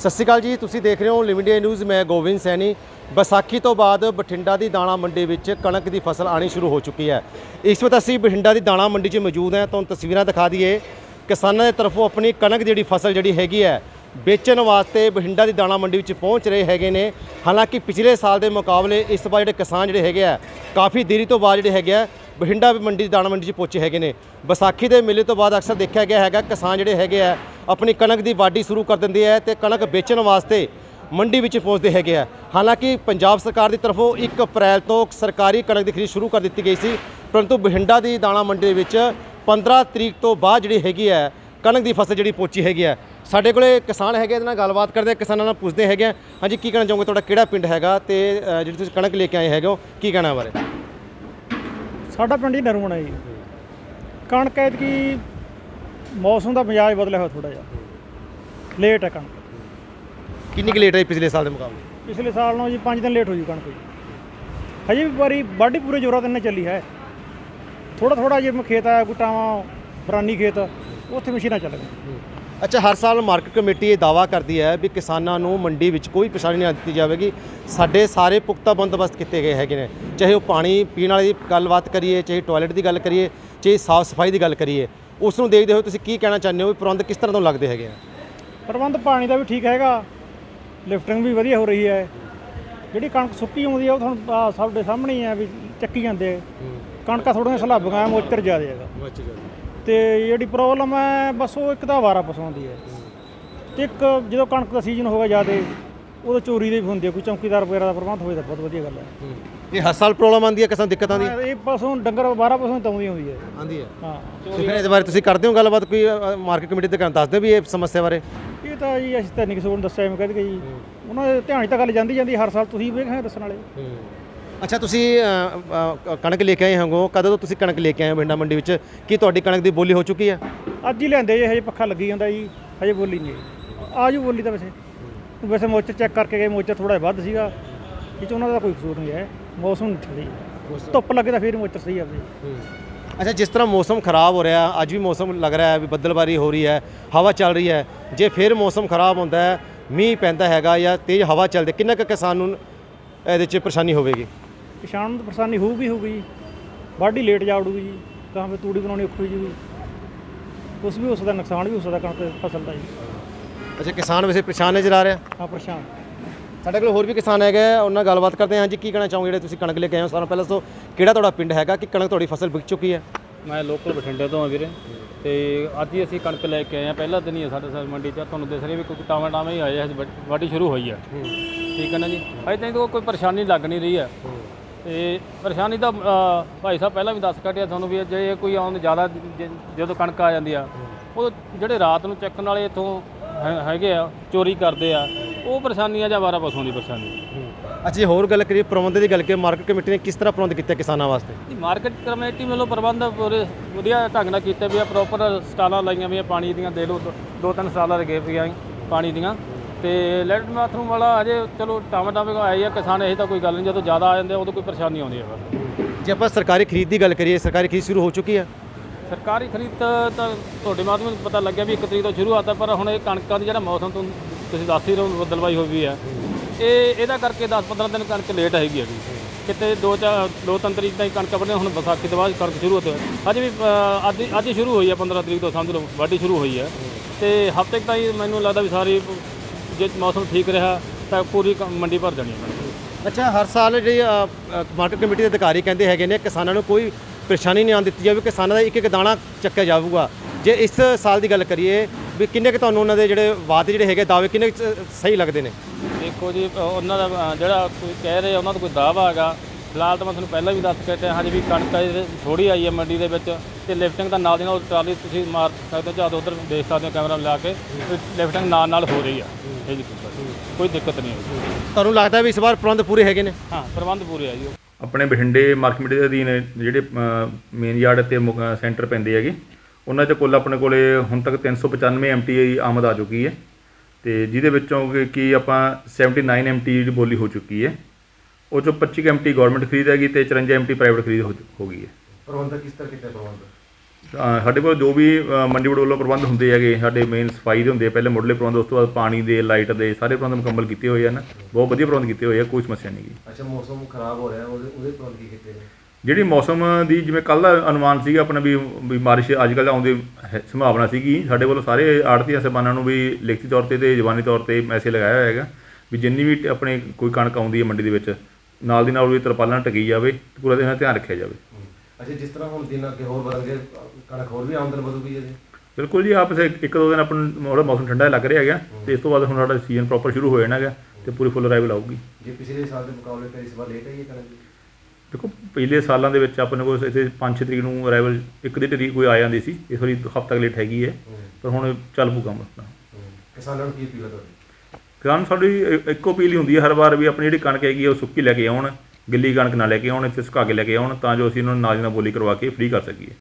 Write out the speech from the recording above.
ਸਤਿ ਸ਼੍ਰੀ ਅਕਾਲ ਜੀ, ਤੁਸੀਂ ਦੇਖ ਰਹੇ ਹੋ ਲਿਵ ਇੰਡੀਆ ਨਿਊਜ਼। ਮੈਂ ਗੋਬਿੰਦ ਸੈਣੀ। ਵਿਸਾਖੀ ਤੋਂ ਬਾਅਦ ਬਠਿੰਡਾ ਦੀ ਦਾਣਾ ਮੰਡੀ ਵਿੱਚ ਕਣਕ ਦੀ ਫਸਲ ਆਣੀ ਸ਼ੁਰੂ ਹੋ ਚੁੱਕੀ ਹੈ। ਇਸ ਵਕਤ ਅਸੀਂ ਬਠਿੰਡਾ ਦੀ ਦਾਣਾ ਮੰਡੀ 'ਚ ਮੌਜੂਦ ਹਾਂ। ਤੁਹਾਨੂੰ ਤਸਵੀਰਾਂ ਦਿਖਾ ਦਈਏ। ਕਿਸਾਨਾਂ ਦੇ ਤਰਫੋਂ ਆਪਣੀ ਕਣਕ ਜਿਹੜੀ ਫਸਲ ਜਿਹੜੀ ਹੈਗੀ ਹੈ ਵੇਚਣ ਵਾਸਤੇ ਬਠਿੰਡਾ ਦੀ ਦਾਣਾ ਮੰਡੀ ਵਿੱਚ ਪਹੁੰਚ ਰਹੇ ਹੈਗੇ ਨੇ। ਹਾਲਾਂਕਿ ਪਿਛਲੇ ਸਾਲ ਦੇ ਮੁਕਾਬਲੇ ਇਸ ਵਾਰ ਜਿਹੜੇ ਕਿਸਾਨ ਜਿਹੜੇ ਹੈਗੇ ਆ ਕਾਫੀ ਦੇਰੀ ਤੋਂ ਬਾਅਦ ਜਿਹੜੇ ਹੈਗੇ ਆ ਬਠਿੰਡਾ ਮੰਡੀ ਦਾਣਾ ਮੰਡੀ 'ਚ ਪਹੁੰਚੇ ਹੈਗੇ ਨੇ। ਵਿਸਾਖੀ ਦੇ ਮੇਲੇ ਤੋਂ ਬਾਅਦ ਅਕਸਰ ਦੇਖਿਆ ਗਿਆ ਹੈਗਾ ਕਿਸਾਨ ਜਿਹੜੇ ਹੈਗੇ ਆ ਆਪਣੀ ਕਣਕ ਦੀ ਵਾਢੀ ਸ਼ੁਰੂ ਕਰ ਦਿੰਦੇ ਆ ਤੇ ਕਣਕ ਵੇਚਣ ਵਾਸਤੇ ਮੰਡੀ ਵਿੱਚ ਪਹੁੰਚਦੇ ਹੈਗੇ ਆ। ਹਾਲਾਂਕਿ ਪੰਜਾਬ ਸਰਕਾਰ ਦੀ ਤਰਫੋਂ 1 ਅਪ੍ਰੈਲ ਤੋਂ ਸਰਕਾਰੀ ਕਣਕ ਦੀ ਖਰੀਦ ਸ਼ੁਰੂ ਕਰ ਦਿੱਤੀ ਗਈ ਸੀ, ਪਰੰਤੂ ਬਠਿੰਡਾ ਦੀ ਦਾਣਾ ਮੰਡੀ ਦੇ ਵਿੱਚ 15 ਤਰੀਕ ਤੋਂ ਬਾਅਦ ਜਿਹੜੀ ਹੈਗੀ ਹੈ ਕਣਕ ਦੀ ਫਸਲ ਜਿਹੜੀ ਪਹੁੰਚੀ ਹੈਗੀ ਹੈ। ਸਾਡੇ ਕੋਲੇ ਕਿਸਾਨ ਹੈਗੇ, ਇਹਦੇ ਨਾਲ ਗੱਲਬਾਤ ਕਰਦੇ, ਕਿਸਾਨਾਂ ਨਾਲ ਪੁੱਛਦੇ ਹੈਗੇ ਆ। ਹਾਂਜੀ, ਕੀ ਕਹਿਣਾ ਚਾਹੋਗੇ? ਤੁਹਾਡਾ ਕਿਹੜਾ ਪਿੰਡ ਹੈਗਾ ਤੇ ਜਿਹੜੀ ਤੁਸੀਂ ਕਣਕ ਲੈ ਕੇ ਆਏ ਹੈਗੇ ਹੋ, ਕੀ ਕਹਿਣਾ ਬਾਰੇ? ਸਾਡਾ ਪਿੰਡ ਹੀ ਨਰੂਣਾ ਜੀ। ਕਣਕ ਐਤਕੀ ਮੌਸਮ ਦਾ ਮਿਜਾਜ ਬਦਲਿਆ ਹੋਇਆ, ਥੋੜਾ ਜਿਹਾ ਲੇਟ ਹੈ ਕਣਕ। ਕਿੰਨੀ ਕੁ ਲੇਟ ਹੈ ਪਿਛਲੇ ਸਾਲ ਦੇ ਮੁਕਾਬਲੇ? ਪਿਛਲੇ ਸਾਲ ਨਾਲੋਂ ਜੀ 5 ਦਿਨ ਲੇਟ ਹੋ ਜੀ ਕਣਕ ਜੀ। ਹਜੇ ਵੀ ਵਾਰੀ ਵਾਢੀ ਪੂਰੇ ਜ਼ੋਰਾਂ 'ਤੇ ਨਹੀਂ ਚੱਲੀ ਹੈ। ਥੋੜਾ ਥੋੜਾ ਜਿਹਾ ਖੇਤ ਆਇਆ ਕੋਈ ਟਾਵਾਂ ਫਰਾਨੀ ਖੇਤ, ਉੱਥੇ ਮਸ਼ੀਨਾਂ ਚੱਲ ਗਈਆਂ। ਅੱਛਾ, ਹਰ ਸਾਲ ਮਾਰਕੀਟ ਕਮੇਟੀ ਇਹ ਦਾਅਵਾ ਕਰਦੀ ਹੈ ਵੀ ਕਿਸਾਨਾਂ ਨੂੰ ਮੰਡੀ ਵਿੱਚ ਕੋਈ ਪਰੇਸ਼ਾਨੀ ਨਹੀਂ ਦਿੱਤੀ ਜਾਵੇਗੀ। ਸਾਡੇ ਸਾਰੇ ਪੁਖਤਾ ਬੰਦੋਬਸਤ ਕੀਤੇ ਗਏ ਹੈਗੇ ਨੇ, ਚਾਹੇ ਉਹ ਪਾਣੀ ਪੀਣ ਵਾਲੀ ਗੱਲਬਾਤ ਕਰੀਏ, ਚਾਹੇ ਟਾਇਲਟ ਦੀ ਗੱਲ ਕਰੀਏ, ਚਾਹੇ ਸਾਫ਼ ਸਫਾਈ ਦੀ ਗੱਲ ਕਰੀਏ। ਉਸ ਨੂੰ ਦੇਖਦੇ ਹੋਏ ਤੁਸੀਂ ਕੀ ਕਹਿਣਾ ਚਾਹੁੰਦੇ ਹੋ ਵੀ ਪ੍ਰਬੰਧ ਕਿਸ ਤਰ੍ਹਾਂ ਤੋਂ ਲੱਗਦੇ ਹੈਗੇ ਆ? ਪ੍ਰਬੰਧ ਪਾਣੀ ਦਾ ਵੀ ਠੀਕ ਹੈਗਾ, ਲਿਫਟਿੰਗ ਵੀ ਵਧੀਆ ਹੋ ਰਹੀ ਹੈ। ਜਿਹੜੀ ਕਣਕ ਸੁੱਕੀ ਆਉਂਦੀ ਹੈ ਉਹ ਤੁਹਾਨੂੰ ਸਾਡੇ ਸਾਹਮਣੇ ਹੀ ਆ ਵੀ ਚੱਕੀ ਜਾਂਦੇ। ਕਣਕਾਂ ਥੋੜ੍ਹੀਆਂ ਸਲਾਬੀਆਂ, ਮੋਇਸਚਰ ਜ਼ਿਆਦਾ ਹੈਗਾ। ਤੇ ਜਿਹੜੀ ਪ੍ਰੋਬਲਮ ਹੈ ਬਸ ਉਹ ਇੱਕ ਤਾਂ ਅਵਾਰਾ ਪਸ਼ੂਆਂ ਦੀ ਹੈ, ਤੇ ਇੱਕ ਜਦੋਂ ਕਣਕ ਦਾ ਸੀਜ਼ਨ ਹੋਵੇ ਜ਼ਿਆਦਾ ਉਦੋਂ ਚੋਰੀ ਦੀ ਵੀ ਹੁੰਦੀ ਹੈ। ਕੋਈ ਚੌਕੀਦਾਰ ਵਗੈਰਾ ਦਾ ਪ੍ਰਬੰਧ ਹੋਵੇ ਤਾਂ ਬਹੁਤ ਵਧੀਆ ਗੱਲ ਹੈ। ਇਹ ਹਰ ਸਾਲ ਪ੍ਰੋਬਲਮ ਆਉਂਦੀ ਹੈ, ਕਿਸਾਨ ਦਿੱਕਤ ਆਉਂਦੀ ਹੈ? ਇਹ ਪਸ਼ੂ ਡੰਗਰ ਅਵਾਰਾ ਪਸ਼ੂ ਤਾਂ ਆਉਂਦੀ ਹੁੰਦੀ ਹੈ। ਆਉਂਦੀ ਹੈ, ਹਾਂ। ਤੇ ਫਿਰ ਇਹਦੇ ਬਾਰੇ ਤੁਸੀਂ ਕਰਦੇ ਹੋ ਗੱਲਬਾਤ? ਕੋਈ ਮਾਰਕੀਟ ਕਮੇਟੀ ਤੇ ਦੱਸਦੇ ਵੀ ਇਹ ਸਮੱਸਿਆ ਬਾਰੇ? ਇਹ ਤਾਂ ਜੀ ਅਸੀਂ ਤਾਂ ਨਹੀਂ ਕਿਸੇ ਨੂੰ ਦੱਸਿਆ, ਐਵੇਂ ਕਹਿ ਦਈਏ ਜੀ। ਉਹਨਾਂ ਦੇ ਧਿਆਨ 'ਚ ਤਾਂ ਗੱਲ ਜਾਂਦੀ ਹਰ ਸਾਲ, ਤੁਸੀਂ ਵੇਖਿਆ ਦੱਸਣ ਵਾਲੇ। ਅੱਛਾ, ਤੁਸੀਂ ਕਣਕ ਲੈ ਕੇ ਆਏ ਹੋਗੇ, ਕਦੋਂ ਤੋਂ ਤੁਸੀਂ ਕਣਕ ਲੈ ਕੇ ਆਏ ਹੋ ਬਠਿੰਡਾ ਮੰਡੀ ਵਿੱਚ? ਕੀ ਤੁਹਾਡੀ ਕਣਕ ਦੀ ਬੋਲੀ ਹੋ ਚੁੱਕੀ ਹੈ? ਅੱਜ ਹੀ ਲਿਆਂਦੇ ਜੀ, ਹਜੇ ਪੱਖਾ ਲੱਗੀ ਜਾਂਦਾ ਜੀ, ਹਜੇ ਬੋਲੀ ਨਹੀਂ ਆਜੂ ਬੋਲੀ ਤਾਂ। ਵੈਸੇ ਮੋਇਸਚਰ ਚੈੱਕ ਕਰਕੇ ਗਏ, ਮੋਇਸਚਰ ਥੋੜ੍ਹਾ ਜਿਹਾ ਵੱਧ ਸੀਗਾ। ਇਹ 'ਚ ਉਹਨਾਂ ਦਾ ਕੋਈ ਕਸੂਰ ਨਹੀਂ ਹੈ, ਮੌਸਮ ਨਹੀਂ ਠੰਡੀ, ਧੁੱਪ ਲੱਗੇ ਤਾਂ ਫਿਰ ਮੋਇਸਚਰ ਸਹੀ ਆਵੇ। ਅੱਛਾ, ਜਿਸ ਤਰ੍ਹਾਂ ਮੌਸਮ ਖਰਾਬ ਹੋ ਰਿਹਾ, ਅੱਜ ਵੀ ਮੌਸਮ ਲੱਗ ਰਿਹਾ ਹੈ ਵੀ ਬੱਦਲਬਾਰੀ ਹੋ ਰਹੀ ਹੈ, ਹਵਾ ਚੱਲ ਰਹੀ ਹੈ। ਜੇ ਫਿਰ ਮੌਸਮ ਖਰਾਬ ਹੁੰਦਾ ਹੈ, ਮੀਂਹ ਪੈਂਦਾ ਹੈਗਾ ਜਾਂ ਤੇਜ਼ ਹਵਾ ਚੱਲਦੀ, ਕਿੰਨਾ ਕੁ ਕਿਸਾਨ ਨੂੰ ਇਹਦੇ 'ਚ ਪਰੇਸ਼ਾਨੀ ਹੋਵੇਗੀ? ਕਿਸਾਨ ਨੂੰ ਤਾਂ ਪਰੇਸ਼ਾਨੀ ਹੋਊਗੀ ਜੀ। ਵਾਢੀ ਲੇਟ ਜਾ ਉੜੂਗੀ ਜੀ, ਤਾਂ ਫਿਰ ਤੂੜੀ ਬਣਾਉਣੀ ਔਖੀ ਜੀ। ਕੁਛ ਵੀ ਹੋ ਸਕਦਾ, ਨੁਕਸਾਨ ਵੀ ਹੋ ਸਕਦਾ ਕਣਕ ਫਸਲ ਦਾ ਜੀ। ਅੱਛਾ, ਕਿਸਾਨ ਵੈਸੇ ਪਰੇਸ਼ਾਨ ਨਜ਼ਰ ਆ ਰਿਹਾ? ਹਾਂ, ਪਰੇਸ਼ਾਨ। ਸਾਡੇ ਕੋਲ ਹੋਰ ਵੀ ਕਿਸਾਨ ਹੈਗੇ, ਉਹਨਾਂ ਨਾਲ ਗੱਲਬਾਤ ਕਰਦੇ ਹਾਂ। ਹਾਂਜੀ, ਕੀ ਕਹਿਣਾ ਚਾਹੋਗੇ? ਜਿਹੜੇ ਤੁਸੀਂ ਕਣਕ ਲੈ ਕੇ ਆਏ ਹੋ, ਸਾਰਿਆਂ ਪਹਿਲਾਂ ਤੋਂ ਕਿਹੜਾ ਤੁਹਾਡਾ ਪਿੰਡ ਹੈਗਾ, ਕਿ ਕਣਕ ਤੁਹਾਡੀ ਫਸਲ ਵਿਕ ਚੁੱਕੀ ਹੈ? ਮੈਂ ਲੋਕਲ ਬਠਿੰਡੇ ਤੋਂ ਹਾਂ ਵੀਰੇ, ਤੇ ਅੱਜ ਹੀ ਅਸੀਂ ਕਣਕ ਲੈ ਕੇ ਆਏ ਹਾਂ। ਪਹਿਲਾ ਦਿਨ ਹੀ ਹੈ ਸਾਡੇ ਮੰਡੀ 'ਚ। ਤੁਹਾਨੂੰ ਦਿਸ ਰਿਹਾ ਵੀ ਕੋਈ ਟਾਵਾਂ ਹੀ ਆਏ, ਵਾਢੀ ਸ਼ੁਰੂ ਹੋਈ ਹੈ। ਠੀਕ ਹੈ ਨਾ ਜੀ। ਅਜੇ ਤਾਈਂ ਕੋਈ ਪਰੇਸ਼ਾਨੀ ਲੱਗ ਨਹੀਂ ਰਹੀ ਹੈ। ਤੇ ਪਰੇਸ਼ਾਨੀ ਤਾਂ ਭਾਈ ਸਾਹਿਬ ਪਹਿਲਾਂ ਵੀ ਦੱਸ ਕੱਢਿਆ ਤੁਹਾਨੂੰ ਵੀ, ਜੇ ਕੋਈ ਆਉਣ ਜ਼ਿਆਦਾ ਜਦੋਂ ਕਣਕ ਆ ਜਾਂਦੀ ਆ, ਉਹ ਜਿਹੜੇ ਰਾਤ ਨੂੰ ਚੱਕਣ ਵਾਲੇ ਇੱਥੋਂ ਹੈਗੇ ਆ, ਚੋਰੀ ਕਰਦੇ ਆ, ਉਹ ਪਰੇਸ਼ਾਨੀ ਆ ਜਾਂ ਅਵਾਰਾ ਪਸ਼ੂਆਂ ਦੀ ਪਰੇਸ਼ਾਨੀ। ਅੱਛਾ, ਹੋਰ ਗੱਲ ਕਰੀਏ ਪ੍ਰਬੰਧ ਦੀ ਗੱਲ ਕਰੀਏ, ਮਾਰਕੀਟ ਕਮੇਟੀ ਨੇ ਕਿਸ ਤਰ੍ਹਾਂ ਪ੍ਰਬੰਧ ਕੀਤੇ ਕਿਸਾਨਾਂ ਵਾਸਤੇ? ਮਾਰਕੀਟ ਕਮੇਟੀ ਵੱਲੋਂ ਪ੍ਰਬੰਧ ਪੂਰੇ ਵਧੀਆ ਢੰਗ ਨਾਲ ਕੀਤੇ ਵੀ ਆ। ਪ੍ਰੋਪਰ ਸਟਾਲਾਂ ਲਾਈਆਂ ਵੀ ਆ ਪਾਣੀ ਦੀਆਂ, ਦੇ ਲਓ 2-3 ਸਟਾਲਾਂ ਲੱਗੇ ਪਈਆਂ ਪਾਣੀ ਦੀਆਂ। ਤੇ ਲੈਟਰਿਨ ਬਾਥਰੂਮ ਵਾਲਾ ਅਜੇ ਚਲੋ ਟਾਵੇਂ ਆਏ ਆ ਕਿਸਾਨ, ਇਹ ਤਾਂ ਕੋਈ ਗੱਲ ਨਹੀਂ। ਜਦੋਂ ਜ਼ਿਆਦਾ ਆ ਜਾਂਦੇ ਉਦੋਂ ਕੋਈ ਪਰੇਸ਼ਾਨੀ ਆਉਂਦੀ ਹੈ। ਜੇ ਆਪਾਂ ਸਰਕਾਰੀ ਖਰੀਦ ਦੀ ਗੱਲ ਕਰੀਏ, ਸਰਕਾਰੀ ਖਰੀਦ ਸ਼ੁਰੂ ਹੋ ਚੁੱਕੀ ਹੈ? ਸਰਕਾਰੀ ਖਰੀਦ ਤਾਂ ਤੁਹਾਡੇ ਮਾਧਿਅਮ ਨੂੰ ਪਤਾ ਲੱਗਿਆ ਵੀ 1 ਤਰੀਕ ਤੋਂ ਸ਼ੁਰੂ ਆਤਾ, ਪਰ ਹੁਣ ਇਹ ਕਣਕਾਂ ਦੀ ਜਿਹੜਾ ਮੌਸਮ ਤੋਂ ਤੁਸੀਂ ਦੱਸ ਹੀ ਰਹੇ ਹੋ ਬਦਲਵਾਈ ਹੋਈ ਵੀ ਹੈ, ਇਹਦਾ ਕਰਕੇ 10-15 ਦਿਨ ਕਣਕ ਲੇਟ ਹੈਗੀ ਹੈ। ਕਿਤੇ 2-3 ਤਰੀਕ ਤਾਈਂ ਕਣਕ ਵੱਢਣੀ, ਹੁਣ ਵਿਸਾਖੀ ਤੋਂ ਬਾਅਦ ਕਣਕ ਸ਼ੁਰੂ ਹੋਤੇ ਅੱਜ ਵੀ ਅੱਜ ਹੀ ਸ਼ੁਰੂ ਹੋਈ ਹੈ। 15 ਤਰੀਕ ਤੋਂ ਸਮਝ ਲਓ ਵਾਢੀ ਸ਼ੁਰੂ ਹੋਈ ਹੈ। ਤੇ ਹਫ਼ਤੇ ਤਾਈਂ ਮੈਨੂੰ ਲੱਗਦਾ ਵੀ ਸਾਰੀ, ਜੇ ਮੌਸਮ ਠੀਕ ਰਿਹਾ ਤਾਂ ਪੂਰੀ ਮੰਡੀ ਭਰ ਜਾਣੀ ਹੈ। ਅੱਛਾ, ਹਰ ਸਾਲ ਜਿਹੜੀ ਮਾਰਕੀਟ ਕਮੇਟੀ ਦੇ ਅਧਿਕਾਰੀ ਕਹਿੰਦੇ ਹੈਗੇ ਨੇ ਕਿਸਾਨਾਂ ਨੂੰ ਕੋਈ ਪਰੇਸ਼ਾਨੀ ਨਹੀਂ ਆਉਣ ਦਿੱਤੀ ਜਾਵੇ, ਕਿਸਾਨਾਂ ਦਾ ਇੱਕ ਦਾਣਾ ਚੱਕਿਆ ਜਾਊਗਾ। ਜੇ ਇਸ ਸਾਲ ਦੀ ਗੱਲ ਕਰੀਏ ਵੀ ਕਿੰਨੇ ਕੁ ਤੁਹਾਨੂੰ ਉਹਨਾਂ ਦੇ ਜਿਹੜੇ ਵਾਅਦੇ ਜਿਹੜੇ ਹੈਗੇ ਦਾਅਵੇ ਕਿੰਨੇ ਸਹੀ ਲੱਗਦੇ ਨੇ? ਦੇਖੋ ਜੀ, ਉਹਨਾਂ ਦਾ ਜਿਹੜਾ ਕੋਈ ਕਹਿ ਰਹੇ ਉਹਨਾਂ ਦਾ ਕੋਈ ਦਾਅਵਾ ਹੈਗਾ, ਫਿਲਹਾਲ ਤਾਂ ਮੈਂ ਤੁਹਾਨੂੰ ਪਹਿਲਾਂ ਵੀ ਦੱਸ ਕੇ ਹਟਿਆ। ਹਾਂਜੀ ਵੀ ਕਣਕ ਥੋੜ੍ਹੀ ਆਈ ਹੈ ਮੰਡੀ ਦੇ ਵਿੱਚ, ਤੇ ਲਿਫਟਿੰਗ ਤਾਂ ਨਾਲ ਦੀ ਨਾਲ ਟਰਾਲੀ ਤੁਸੀਂ ਮਾਰ ਸਕਦੇ ਹੋ, ਜਦ ਉੱਧਰ ਦੇਖ ਸਕਦੇ ਹੋ ਕੈਮਰਾ ਲਾ ਕੇ, ਲਿਫਟਿੰਗ ਨਾਲ ਹੋ ਰਹੀ ਆ। ਇਹ ਜੀ ਕੋਈ ਦਿੱਕਤ ਨਹੀਂ ਹੋਈ। ਤੁਹਾਨੂੰ ਲੱਗਦਾ ਵੀ ਇਸ ਵਾਰ ਪ੍ਰਬੰਧ ਪੂਰੇ ਹੈਗੇ ਨੇ? ਹਾਂ, ਪ੍ਰਬੰਧ ਪੂਰੇ ਆ ਜੀ। ਆਪਣੇ ਬਠਿੰਡੇ ਮਾਰਕੀਟ ਕਮੇਟੀ ਦੇ ਅਧੀਨ ਜਿਹੜੇ ਮੇਨ ਯਾਰਡ ਅਤੇ ਸੈਂਟਰ ਪੈਂਦੇ ਹੈਗੇ, ਉਹਨਾਂ 'ਚ ਕੁੱਲ ਆਪਣੇ ਕੋਲ ਹੁਣ ਤੱਕ 395 MT ਆਮਦ ਆ ਚੁੱਕੀ ਹੈ। ਤੇ ਜਿਹਦੇ ਵਿੱਚੋਂ ਕਿ ਆਪਾਂ 79 MT ਜਿਹੜੀ ਬੋਲੀ ਹੋ ਚੁੱਕੀ ਹੈ। ਉਹ 'ਚੋਂ 25 MT ਗੌਰਮੈਂਟ ਖਰੀਦ ਹੈਗੀ ਤੇ 54 MT ਪ੍ਰਾਈਵੇਟ ਖਰੀਦ ਹੋ ਗਈ ਹੈ। ਪ੍ਰਬੰਧ ਕਿਸ ਤਰ੍ਹਾਂ ਕੀਤਾ ਪ੍ਰਬੰਧ? ਸਾਡੇ ਕੋਲ ਜੋ ਵੀ ਮੰਡੀ ਬੋਰਡ ਵੱਲੋਂ ਪ੍ਰਬੰਧ ਹੁੰਦੇ ਹੈਗੇ, ਸਾਡੇ ਮੇਨ ਸਫਾਈ ਦੇ ਹੁੰਦੇ ਆ, ਪਹਿਲੇ ਮੁੱਢਲੇ ਪ੍ਰਬੰਧ, ਉਸ ਤੋਂ ਬਾਅਦ ਪਾਣੀ ਦੇ, ਲਾਈਟ ਦੇ, ਸਾਰੇ ਪ੍ਰਬੰਧ ਮੁਕੰਮਲ ਕੀਤੇ ਹੋਏ ਹਨ। ਬਹੁਤ ਵਧੀਆ ਪ੍ਰਬੰਧ ਕੀਤੇ ਹੋਏ ਆ, ਕੋਈ ਸਮੱਸਿਆ ਨਹੀਂ ਗੀ। ਅੱਛਾ, ਮੌਸਮ ਖਰਾਬ ਹੋ ਰਿਹਾ, ਉਹਦੇ ਪ੍ਰਬੰਧ ਕੀ ਕੀਤੇ ਨੇ? ਜਿਹੜੀ ਮੌਸਮ ਦੀ ਜਿਵੇਂ ਕੱਲ੍ਹ ਦਾ ਅਨੁਮਾਨ ਸੀਗਾ ਆਪਣਾ ਵੀ ਬਾਰਿਸ਼ ਅੱਜ ਕੱਲ੍ਹ ਆਉਣ ਦੀ ਸੰਭਾਵਨਾ ਸੀਗੀ, ਸਾਡੇ ਵੱਲੋਂ ਸਾਰੇ ਆੜ੍ਹਤੀਆਂ ਸਾਹਿਬਾਨਾਂ ਨੂੰ ਵੀ ਲਿਖਤੀ ਤੌਰ 'ਤੇ ਜ਼ਬਾਨੀ ਤੌਰ 'ਤੇ ਮੈਸੇਜ ਲਗਾਇਆ ਹੋਇਆ ਹੈਗਾ ਵੀ ਜਿੰਨੀ ਵੀ ਆਪਣੇ ਕੋਈ ਕਣਕ ਆਉਂਦੀ ਹੈ ਮੰਡੀ ਦੇ ਵਿੱਚ, ਨਾਲ ਦੀ ਨਾਲ ਵੀ ਤਰਪਾਲਾਂ ਢਕੀ ਜਾਵੇ, ਪੂਰਾ ਦਿਨ ਧਿਆਨ ਰੱਖਿਆ ਜਾਵੇ। ਅੱਛਾ, ਜਿਸ ਤਰ੍ਹਾਂ ਹੁਣ ਦਿਨ ਅੱਗੇ ਹੋਰ ਵਧਣਗੇ, ਕਣਕ ਹੋਰ ਵੀ ਆਮਦਨ ਵਧੂਗੀ ਜੀ? ਬਿਲਕੁਲ ਜੀ, ਆਪਸ ਇੱਕ ਦੋ ਦਿਨ ਆਪਾਂ ਨੂੰ ਮੌਸਮ ਠੰਡਾ ਲੱਗ ਰਿਹਾ ਹੈਗਾ, ਅਤੇ ਇਸ ਤੋਂ ਬਾਅਦ ਹੁਣ ਸਾਡਾ ਸੀਜ਼ਨ ਪ੍ਰੋਪਰ ਸ਼ੁਰੂ ਹੋ ਜਾਣਾ ਹੈਗਾ ਅਤੇ ਪੂਰੀ ਫੁੱਲ ਅਰਾਈਵਲ ਆਊਗੀ। ਜੇ ਪਿਛਲੇ ਸਾਲ ਦੇ ਮੁਕਾਬਲੇ ਤਾਂ ਇਸ ਵਾਰ ਲੇਟ ਹੈ ਕਣਕ ਜੀ? ਦੇਖੋ, ਪਹਿਲੇ ਸਾਲਾਂ ਦੇ ਵਿੱਚ ਆਪਣੇ ਕੋਲ ਇੱਥੇ 5-6 ਤਰੀਕ ਨੂੰ ਅਰਾਈਵਲ ਇੱਕ ਦੀ ਢੇਰੀ ਕੋਈ ਆ ਜਾਂਦੀ ਸੀ, ਇਸ ਵਾਰੀ ਹਫ਼ਤਾ ਲੇਟ ਹੈਗੀ ਹੈ, ਪਰ ਹੁਣ ਚੱਲ ਪਊ ਕੰਮ ਆਪਣਾ। ਕਿਸਾਨਾਂ ਨੂੰ ਕੀ ਅਪੀਲ ਹੈ ਤੁਹਾਡੀ? ਕਿਸਾਨ ਸਾਡੀ ਇੱਕੋ ਅਪੀਲ ਹੀ ਹੁੰਦੀ ਹੈ ਹਰ ਵਾਰ ਵੀ ਆਪਣੀ ਜਿਹੜੀ ਕਣਕ ਹੈਗੀ ਉਹ ਸੁੱਕੀ ਲੈ ਕੇ ਆਉਣ, ਗਿੱਲੀ ਕਣਕ ਨਾ ਲੈ ਕੇ ਆਉਣ, ਇੱਥੇ ਸੁਕਾ ਕੇ ਲੈ ਕੇ ਆਉਣ, ਤਾਂ ਜੋ ਅਸੀਂ ਉਹਨਾਂ ਨੂੰ ਨਾਲ ਦੀ ਨਾਲ ਬੋਲੀ ਕਰਵਾ ਕੇ ਫ੍ਰੀ ਕਰ ਸਕੀਏ।